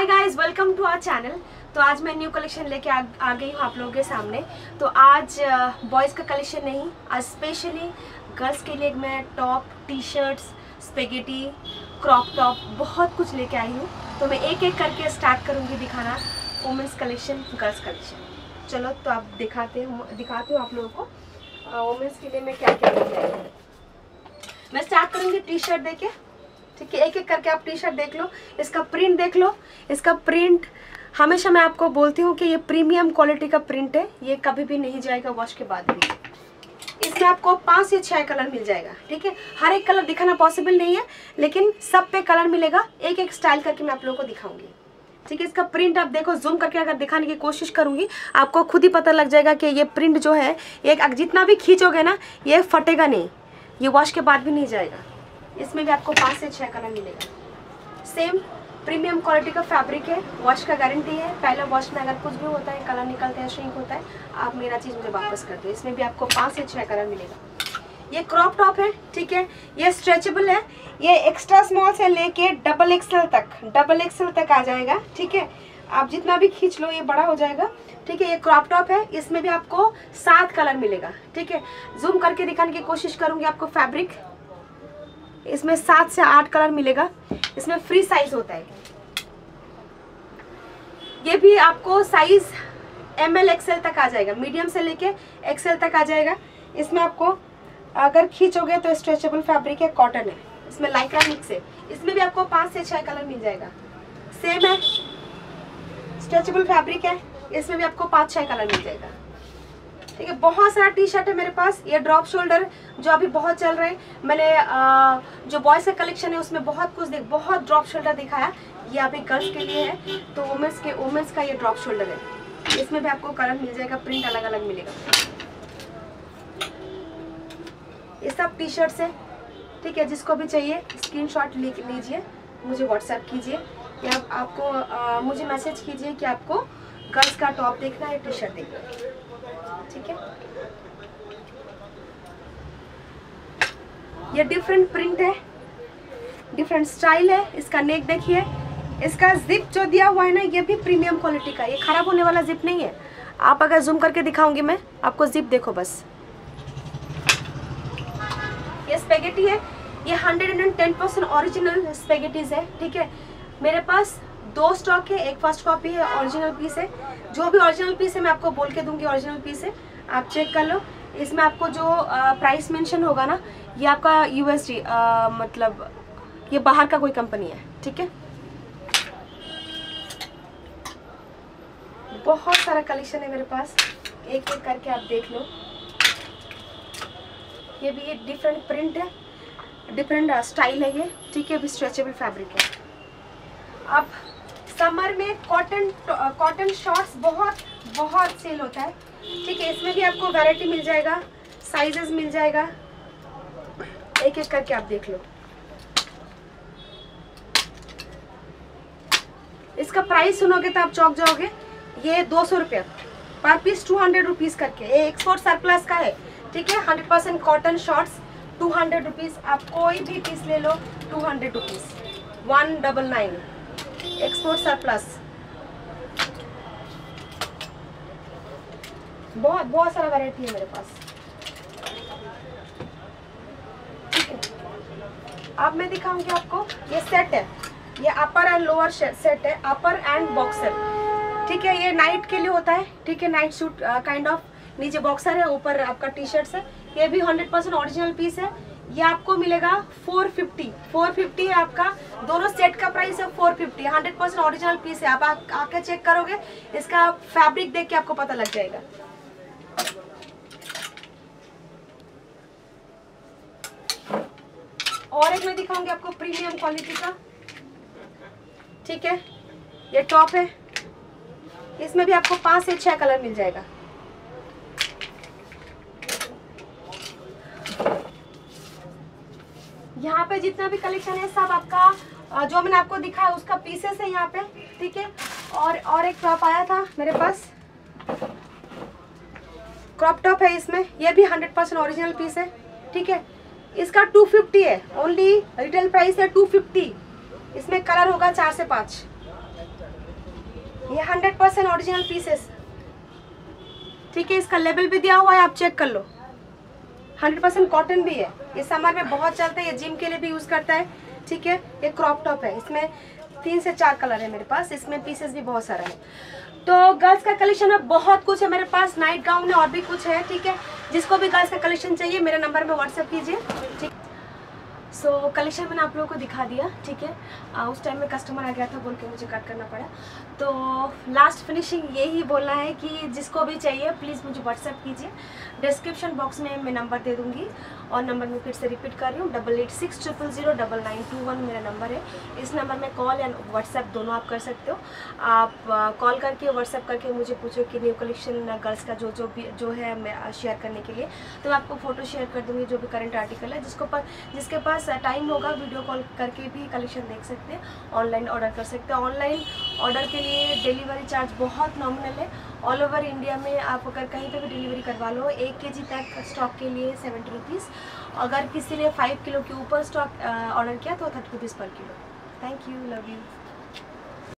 Hi guys, welcome to our channel. तो आज मैं न्यू कलेक्शन लेके आ गई हूँ आप लोगों के सामने। तो आज बॉयज़ का कलेक्शन नहीं, आज स्पेशली गर्ल्स के लिए मैं top, T shirts, spaghetti, crop top बहुत कुछ लेके आई हूँ। तो मैं एक एक करके स्टार्ट करूँगी दिखाना, वुमेंस कलेक्शन, गर्ल्स कलेक्शन। चलो तो आप दिखाती हूँ आप लोगों को वुमेंस के लिए मैं क्या क्या लेके आई हूँ। मैं स्टार्ट करूँगी टी शर्ट देके, ठीक है। एक एक करके आप टी शर्ट देख लो, इसका प्रिंट देख लो। इसका प्रिंट हमेशा मैं आपको बोलती हूँ कि ये प्रीमियम क्वालिटी का प्रिंट है, ये कभी भी नहीं जाएगा वॉश के बाद भी। इसमें आपको 5 से 6 कलर मिल जाएगा, ठीक है। हर एक कलर दिखाना पॉसिबल नहीं है, लेकिन सब पे कलर मिलेगा। एक एक स्टाइल करके मैं आप लोगों को दिखाऊंगी, ठीक है। इसका प्रिंट आप देखो, जूम करके अगर दिखाने की कोशिश करूंगी आपको खुद ही पता लग जाएगा कि ये प्रिंट जो है, एक जितना भी खींचोगे ना ये फटेगा नहीं, ये वॉश के बाद भी नहीं जाएगा। इसमें भी आपको 5 से 6 कलर मिलेगा। सेम प्रीमियम क्वालिटी का फैब्रिक है, वॉश का गारंटी है। पहला वॉश में अगर कुछ भी होता है, कलर निकलता है, श्रिंक होता है, आप मेरा चीज़ मुझे वापस कर दो। इसमें भी आपको 5 से 6 कलर मिलेगा। ये क्रॉप टॉप है, ठीक है। ये स्ट्रेचेबल है, ये एक्स्ट्रा स्मॉल से लेके डबल एक्सएल तक आ जाएगा, ठीक है। आप जितना भी खींच लो ये बड़ा हो जाएगा, ठीक है। ये क्रॉप टॉप है, इसमें भी आपको 7 कलर मिलेगा, ठीक है। जूम करके दिखाने की कोशिश करूँगी आपको फैब्रिक। इसमें 7 से 8 कलर मिलेगा। इसमें फ्री साइज होता है। ये भी आपको साइज ML XL तक आ जाएगा, मीडियम से लेके XL तक आ जाएगा। इसमें आपको अगर खींचोगे तो स्ट्रेचेबल फैब्रिक है, कॉटन है, इसमें लाइक्रा मिक्स है। इसमें भी आपको 5 से 6 कलर मिल जाएगा। सेम है, स्ट्रेचेबल फैब्रिक है, इसमें भी आपको 5-6 कलर मिल जाएगा, ठीक है। बहुत सारा टी शर्ट है मेरे पास। ये ड्रॉप शोल्डर जो अभी बहुत चल रहे हैं, मैंने जो बॉयज़ का कलेक्शन है उसमें बहुत ड्रॉप शोल्डर दिखाया। ये अभी गर्ल्स के लिए है, तो वुमेंस का ये ड्रॉप शोल्डर है। इसमें भी आपको कलर मिल जाएगा, प्रिंट अलग अलग मिलेगा। ये सब टी शर्ट्स है, ठीक है। जिसको भी चाहिए स्क्रीनशॉट लीजिए, मुझे व्हाट्सएप कीजिए या आपको मुझे मैसेज कीजिए कि आपको गर्ल्स का टॉप देखना है, टी शर्ट देखना है, ठीक है। ये डिफरेंट प्रिंट है, डिफरेंट स्टाइल है। इसका नेक देखिए, इसका जिप जो दिया हुआ है ना, ये भी प्रीमियम क्वालिटी का, ये खराब होने वाला जिप नहीं है। आप अगर जूम करके दिखाऊंगी मैं आपको, जिप देखो बस। ये स्पेगेटी है, ये 110% ओरिजिनल स्पेगेटीज है, ठीक है। मेरे पास 2 स्टॉक है, एक फर्स्ट कॉपी है, ओरिजिनल पीस है। जो भी ओरिजिनल पीस है मैं आपको बोल के दूंगी ओरिजिनल पीस है, आप चेक कर लो। इसमें आपको जो प्राइस मेंशन होगा ना, ये आपका USD मतलब ये बाहर का कोई कंपनी है, ठीक है। बहुत सारा कलेक्शन है मेरे पास, एक एक करके आप देख लो। ये भी ये डिफरेंट प्रिंट है, डिफरेंट स्टाइल है ये, ठीक है। भी स्ट्रेचेबल फैब्रिक है। अब समर में कॉटन शॉर्ट्स बहुत सेल होता है, ठीक है। इसमें भी आपको वैरायटी मिल जाएगा, साइजेस मिल जाएगा। एक एक करके आप देख लो। इसका प्राइस सुनोगे तो आप चौंक जाओगे। ये 200 रुपये पर पीस, 200 रुपीज़ करके। ये एक्सपोर्ट सरप्लस का है, ठीक है। 100% कॉटन शॉर्ट्स 200 रुपीज़। आप कोई भी पीस ले लो, 200 रुपीज़, 199 एक्सपोर्ट सरप्लस। बहुत सारा वैरायटी है मेरे पास, ठीक है। अब मैं दिखाऊंगी आपको, ये सेट है, ये अपर एंड लोअर सेट है, अपर एंड बॉक्सर, ठीक है। ये नाइट के लिए होता है, ठीक है, नाइट सूट काइंड ऑफ। नीचे बॉक्सर है, ऊपर आपका टी शर्ट्स है। ये भी 100% ओरिजिनल पीस है। ये आपको मिलेगा 450 है आपका। दोनों सेट का प्राइस है 450, 100% ओरिजिनल पीस है। आप आके चेक करोगे, इसका फैब्रिक देख के आपको पता लग जाएगा। और एक मैं दिखाऊंगी आपको प्रीमियम क्वालिटी का, ठीक है। ये टॉप है, इसमें भी आपको 5 से 6 कलर मिल जाएगा। यहाँ पे जितना भी कलेक्शन है सब आपका जो मैंने आपको दिखाया उसका पीसेस है यहाँ पे, ठीक है। और एक टॉप आया था मेरे पास, क्रॉप टॉप है। इसमें ये भी 100% ओरिजिनल पीस है, ठीक है। इसका 250 है, ओनली रिटेल प्राइस है 250। इसमें कलर होगा 4 से 5, ये 100% ओरिजिनल पीसेस, ठीक है। इसका लेबल भी दिया हुआ है, आप चेक कर लो। 100% कॉटन भी है। ये समर में बहुत चलता है, ये जिम के लिए भी यूज़ करता है, ठीक है। ये क्रॉप टॉप है, इसमें 3 से 4 कलर है मेरे पास, इसमें पीसेस भी बहुत सारा है। तो गर्ल्स का कलेक्शन में बहुत कुछ है मेरे पास, नाइट गाउन है और भी कुछ है, ठीक है। जिसको भी गर्ल्स का कलेक्शन चाहिए मेरे नंबर में व्हाट्सएप कीजिए, ठीक। सो कलेक्शन मैंने आप लोगों को दिखा दिया, ठीक है। उस टाइम में कस्टमर आ गया था, बोल के मुझे कट करना पड़ा। तो लास्ट फिनिशिंग यही बोलना है कि जिसको भी चाहिए प्लीज़ मुझे व्हाट्सएप कीजिए। डिस्क्रिप्शन बॉक्स में मैं नंबर दे दूँगी, और नंबर में फिर से रिपीट कर रही हूँ, 8860009921 मेरा नंबर है। इस नंबर में कॉल या व्हाट्सएप दोनों आप कर सकते हो। आप कॉल करके व्हाट्सएप करके मुझे पूछो कि न्यू कलेक्शन गर्ल्स का जो है मैं शेयर करने के लिए, तो मैं आपको फ़ोटो शेयर कर दूँगी, जो भी करंट आर्टिकल है। जिसके पास टाइम होगा वीडियो कॉल करके भी कलेक्शन देख सकते हैं, ऑनलाइन ऑर्डर कर सकते हैं। ऑनलाइन ऑर्डर के लिए डिलीवरी चार्ज बहुत नॉमिनल है। ऑल ओवर इंडिया में आप अगर कहीं पे भी डिलीवरी करवा लो, 1 kg तक स्टॉक के लिए 70 रुपीज़। अगर किसी ने 5 किलो के ऊपर स्टॉक ऑर्डर किया तो 30 रुपीज़ पर kilo. Thank you, love you.